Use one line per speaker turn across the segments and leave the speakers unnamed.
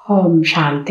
ஓம் சாந்தி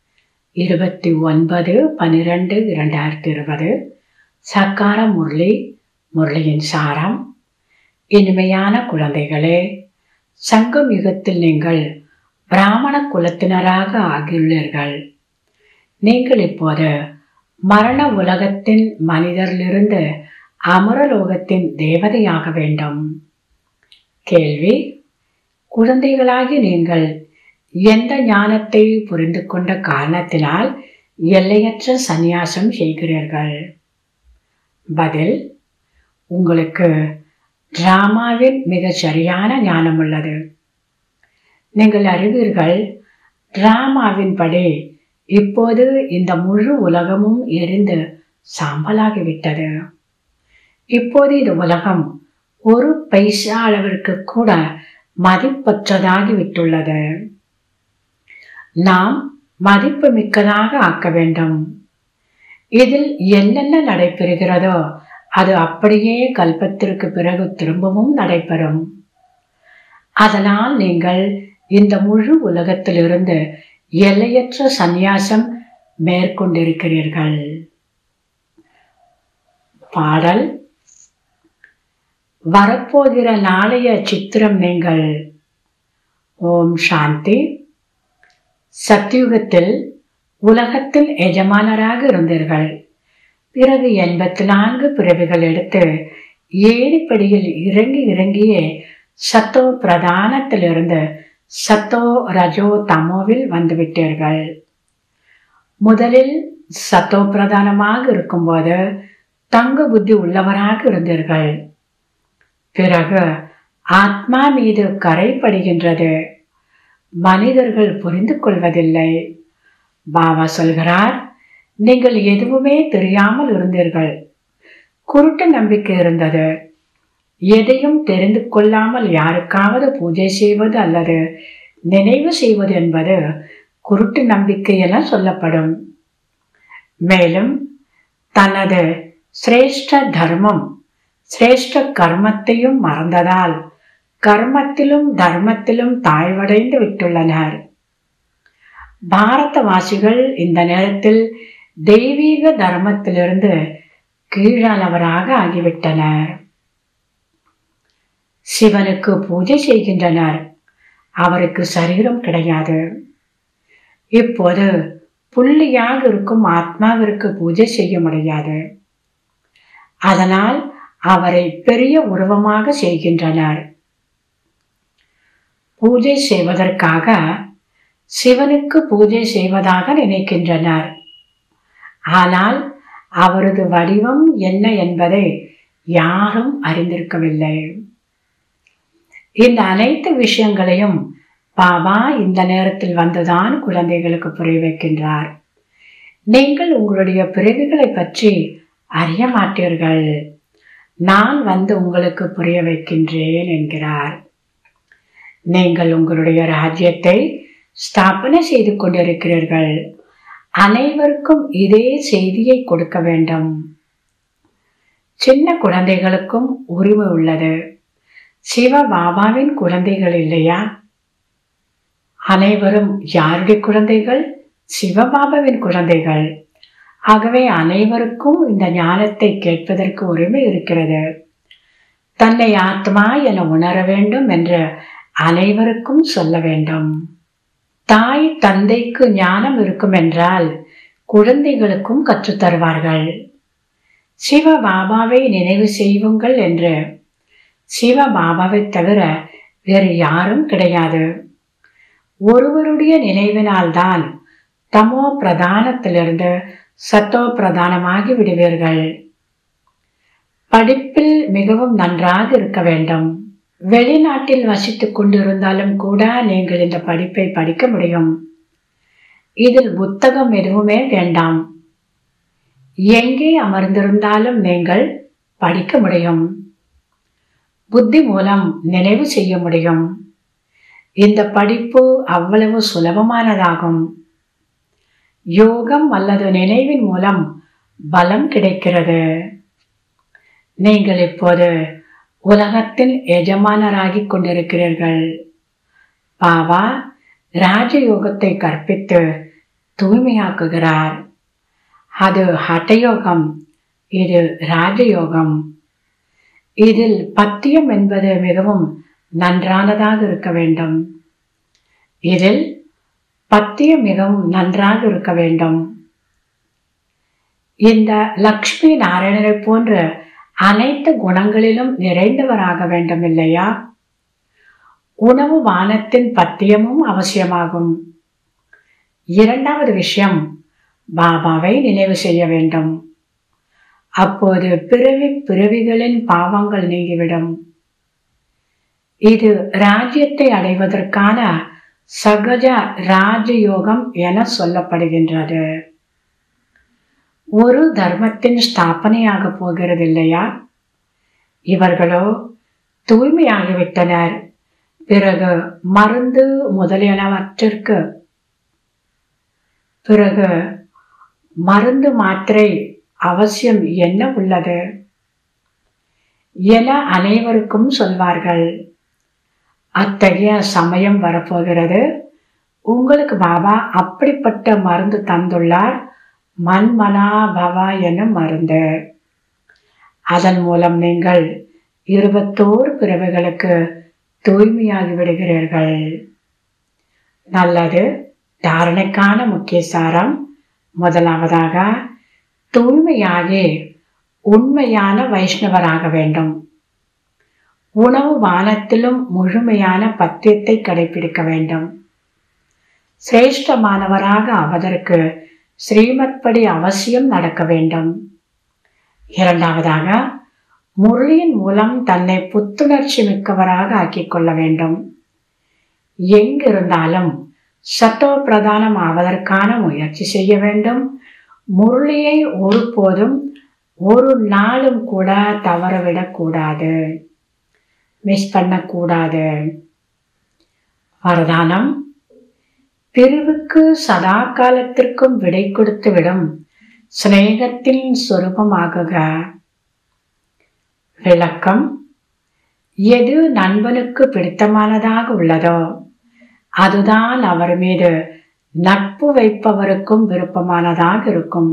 29/12/2020 சக்கார முரளியின் சாரம். இனிமையான குழந்தைகளே, சங்கம் யுகத்தில் நீங்கள் பிராமண குலத்தினராக ஆகியுள்ளீர்கள். நீங்கள் இப்போது மரண உலகத்தின் மனிதரிலிருந்து அமரலோகத்தின் தேவதையாக வேண்டும். கேள்வி: குழந்தைகளாகி நீங்கள் எந்த ஞானத்தை புரிந்து கொண்ட காரணத்தினால் எல்லையற்ற சந்நியாசம் செய்கிறீர்கள்? பதில்: உங்களுக்கு டிராமாவின் மிக சரியான ஞானம் உள்ளது. நீங்கள் அறிவீர்கள், டிராமாவின்படி இப்போது இந்த முழு உலகமும் எரிந்து சாம்பலாகிவிட்டது. இப்போது இந்த உலகம் ஒரு பைசா அளவிற்கு கூட மதிப்பற்றதாகிவிட்டுள்ளது. நாம் மதிப்பு மிக்கதாக ஆக்க வேண்டும். இதில் என்னென்ன நடைபெறுகிறதோ அது அப்படியே கல்பத்திற்கு பிறகு திரும்பவும் நடைபெறும். அதனால் நீங்கள் இந்த முழு உலகத்திலிருந்து எல்லையற்ற சந்நியாசம் மேற்கொண்டிருக்கிறீர்கள். பாடல்: வரப்போகிற நாளைய சித்திரம் நீங்கள். ஓம் சாந்தி. சத்யுகத்தில் உலகத்தில் எஜமானராக இருந்தீர்கள். பிறகு 84 பிறவிகள் எடுத்து ஏணிப்படியில் இறங்கியே சத்தோ பிரதானத்திலிருந்து சத்தோ ரஜோ தமோவில் வந்துவிட்டீர்கள். முதலில் சத்தோ பிரதானமாக இருக்கும்போது தங்க புத்தி உள்ளவராக இருந்தீர்கள். பிறகு ஆத்மா மீது கரைப்படுகின்றது. மனிதர்கள் புரிந்து கொள்வதில்லை. பாபா சொல்கிறார், நீங்கள் எதுவுமே தெரியாமல் இருந்தீர்கள். குருட்டு நம்பிக்கை இருந்தது. எதையும் தெரிந்து கொள்ளாமல் யாருக்காவது பூஜை செய்வது அல்லது நினைவு செய்வது என்பது குருட்டு நம்பிக்கை என சொல்லப்படும். மேலும் தனது சிரேஷ்ட தர்மம் சிரேஷ்ட கர்மத்தையும் மறந்ததால் கர்மத்திலும் தர்மத்திலும் தாழ்வடைந்து விட்டுள்ளனர். பாரதவாசிகள் இந்த நேரத்தில் தெய்வீக தர்மத்திலிருந்து கீழானவராக ஆகிவிட்டனர். சிவனுக்கு பூஜை செய்கின்றனர். அவருக்கு சரீரம் கிடையாது. இப்போது புள்ளியாக இருக்கும் ஆத்மாவிற்கு பூஜை செய்ய முடியாது. அதனால் அவரை பெரிய உருவமாக செய்கின்றனர். பூஜை செய்வதற்காக சிவனுக்கு பூஜை செய்வதாக நினைக்கின்றனர். ஆனால் அவரது வடிவம் என்ன என்பதை யாரும் அறிந்திருக்கவில்லை. இந்த அனைத்து விஷயங்களையும் பாபா இந்த நேரத்தில் வந்துதான் குழந்தைகளுக்கு புரிய வைக்கின்றார். நீங்கள் உங்களுடைய பிறவிகளை பற்றி அறிய மாட்டீர்கள். நான் வந்து உங்களுக்கு புரிய வைக்கின்றேன் என்கிறார். நீங்கள் உங்களுடைய ராஜ்யத்தை ஸ்தாபனை செய்து கொண்டிருக்கிறீர்கள். அனைவருக்கும் இதே செய்தியை கொடுக்க வேண்டும். சின்ன குழந்தைகளுக்கும் உரிமை உள்ளது. சிவ பாபாவின் குழந்தைகள் இல்லையா? அனைவரும் யாருடைய குழந்தைகள்? சிவபாபாவின் குழந்தைகள். ஆகவே அனைவருக்கும் இந்த ஞானத்தை கேட்பதற்கு உரிமை இருக்கிறது. தன்னை ஆத்மா என உணர வேண்டும் என்று அனைவருக்கும் சொல்ல வேண்டும். தாய் தந்தைக்கு ஞானம் இருக்கும் என்றால் குழந்தைகளுக்கும் கற்றுத்தருவார்கள். சிவ பாபாவை நினைவு செய்வுங்கள் என்று. சிவ பாபாவை தவிர வேறு யாரும் கிடையாது. ஒருவருடைய நினைவினால்தான் தமோ பிரதானத்திலிருந்து சத்தோ பிரதானமாகி விடுவீர்கள். படிப்பில் மிகவும் நன்றாக இருக்க வேண்டும். வெளிநாட்டில் வசித்துக் கொண்டிருந்தாலும் கூட நீங்கள் இந்த படிப்பை படிக்க முடியும். இதில் புத்தகம் எதுவுமே வேண்டாம். எங்கே அமர்ந்திருந்தாலும் நீங்கள் படிக்க முடியும். புத்தி மூலம் நினைவு செய்ய முடியும். இந்த படிப்பு அவ்வளவு சுலபமானதாகும். யோகம் அல்லது நினைவின் மூலம் பலம் கிடைக்கிறது. நீங்கள் இப்போது உலகத்தின் எஜமானராகிக் கொண்டிருக்கிறீர்கள். பாபா ராஜயோகத்தை கற்பித்து தூய்மையாக்குகிறார். அது ஹட்டயோகம், இது ராஜயோகம். இதில் பத்தியம் என்பது மிகவும் நன்றானதாக இருக்க வேண்டும். இதில் பத்தியம் மிகவும் நன்றாக இருக்க வேண்டும். இந்த லக்ஷ்மி நாராயணரை போன்ற அனைத்து குணங்களிலும் நிறைந்தவராக வேண்டும் இல்லையா? உணவு வானத்தின் பத்தியமும் அவசியமாகும். இரண்டாவது விஷயம், பாபாவை நினைவு செய்ய வேண்டும். அப்போது பிறவிகளின் பாவங்கள் நீங்கிவிடும். இது ராஜ்யத்தை அடைவதற்கான சகஜ ராஜயோகம் என சொல்லப்படுகின்றது. ஒரு தர்மத்தின் ஸ்தாபனையாக போகிறது இல்லையா? இவர்களோ தூய்மையாகிவிட்டனர். பிறகு மருந்து முதலியனவற்றிற்கு பிறகு மருந்து மாத்திரை அவசியம் என்ன உள்ளது என அனைவருக்கும் சொல்வார்கள். அத்தகைய சமயம் வரப்போகிறது. உங்களுக்கு பாபா அப்படிப்பட்ட மருந்து தந்துள்ளார், மன்மனா பவா என்னும் மருந்து. அதன் மூலம் நீங்கள் 21 பிறவிகளுக்கு தூய்மையாகி விடுகிறீர்கள். நல்லது. தாரணைக்கான முக்கிய சாரம்: முதலாவதாக, தூய்மையாகி உண்மையான வைஷ்ணவராக வேண்டும். உணவு வானத்திலும் முழுமையான பத்தியத்தை கடைபிடிக்க வேண்டும். சிரேஷ்டமானவராக ஆவதற்கு ஸ்ரீமத் படி அவசியம் நடக்க வேண்டும். இரண்டாவதாக, முரளியின் மூலம் தன்னை புத்துணர்ச்சி மிக்கவராக ஆக்கிக் கொள்ள வேண்டும். எங்கிருந்தாலும் சத்தோ பிரதானம் ஆவதற்கான முயற்சி செய்ய வேண்டும். முரளியை ஒருபோதும் ஒரு நாளும் கூட தவறவிடக் கூடாது, மிஸ் பண்ணக்கூடாது. வரதானம்: பிரிவுக்கு சதா காலத்திற்கும் விடை கொடுத்து விடும் சிநேகத்தின் சொரூபமாகுக. விளக்கம்: எது நண்பனுக்கு பிடித்தமானதாக உள்ளதோ அதுதான் அவர் மீது நட்பு வைப்பவருக்கும் விருப்பமானதாக இருக்கும்.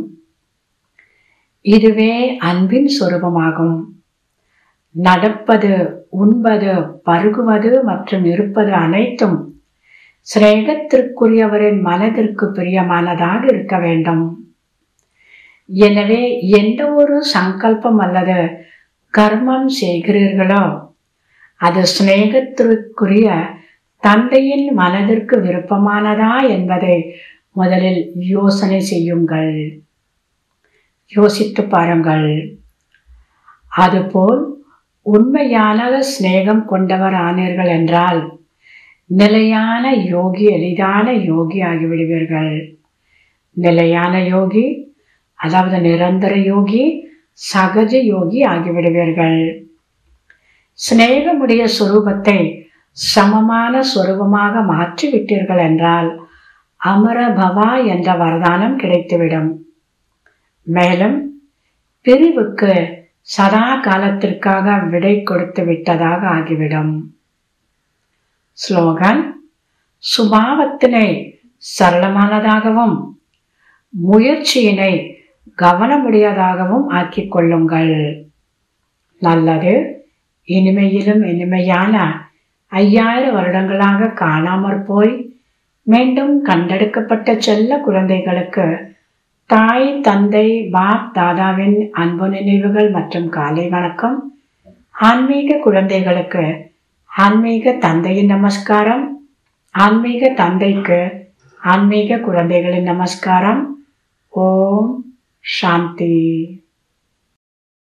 இதுவே அன்பின் சொரூபமாகும். நடப்பது, உண்பது, பருகுவது மற்றும் இருப்பது அனைத்தும் சிநேகத்திற்குரியவரின் மனதிற்கு பிரியமானதாக இருக்க வேண்டும். எனவே எந்த ஒரு சங்கல்பம் அல்லது கர்மம் செய்கிறீர்களோ அது சிநேகத்திற்குரிய தந்தையின் மனதிற்கு விருப்பமானதா என்பதை முதலில் யோசனை செய்யுங்கள், யோசித்து பாருங்கள். அதுபோல் உண்மையான சிநேகம் கொண்டவர் ஆனீர்கள் என்றால் நிலையான யோகி, எளிதான யோகி ஆகிவிடுவீர்கள். நிலையான யோகி, அதாவது நிரந்தர யோகி, சகஜ யோகி ஆகிவிடுவீர்கள். சிநேகமுடைய சொரூபத்தை சமமான சொரூபமாக மாற்றிவிட்டீர்கள் என்றால் அமரபவா என்ற வரதானம் கிடைத்துவிடும். மேலும் பிரிவுக்கு சதா காலத்திற்காக விடை கொடுத்து விட்டதாக ஆகிவிடும். ஸ்லோகன்: சுபாவத்தினை சரளமானதாகவும் முயற்சியினை கவனமுடையதாகவும் ஆக்கிக் கொள்ளுங்கள். நல்லது. இனிமையிலும் இனிமையான 5000 வருடங்களாக காணாமற் போய் மீண்டும் கண்டெடுக்கப்பட்ட செல்ல குழந்தைகளுக்கு தாய், தந்தை, பாப் தாதாவின் அன்பு நினைவுகள் மற்றும் காலை வணக்கம். ஆன்மீக குழந்தைகளுக்கு ஆன்மீக தந்தையின் நமஸ்காரம். ஆன்மீக தந்தைக்கு ஆன்மீக குழந்தைகளின் நமஸ்காரம். ஓம் சாந்தி.